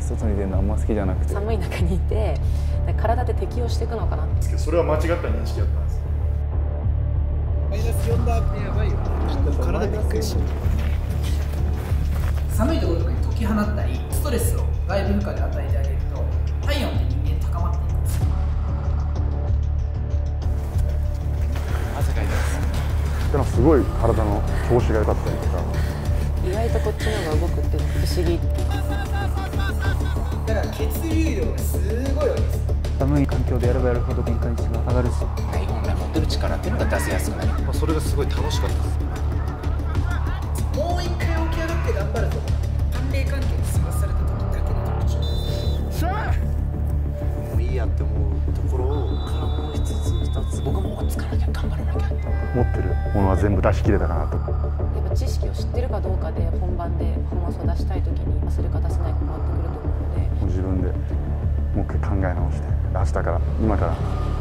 外に出るのあんま好きじゃなくて、 寒い中にいて体で適応していくのかなって。 それは間違った認識だったんです。 マイナス4度ってやばいよ。体びっくりしちゃう。寒いところとかに解き放ったりストレスを外部負荷で与えてあげると体温って人間高まっていくんですよ。 汗かいてます。 でもすごい体の調子が良かったりとか、 意外とこっちの方が動くって不思議。 だから血流量がすごいわけです。 寒い環境でやればやるほど限界値が上がるし、 本来持ってる力っていうのが出せやすくなる。 それがすごい楽しかったです。 もう一回起き上がって頑張ると寒冷環境にさらされた時だけの特徴です。 もういいやって思うところからもう一つ二つ僕も追いつかなきゃ頑張らなきゃ。 持ってるものは全部出し切れたかなと。 やっぱ知識を知ってるかどうかで本番でパフォーマンスを出したい時にするか出せないか変わってくると思うので、 自分でもう一回考え直して、明日から今から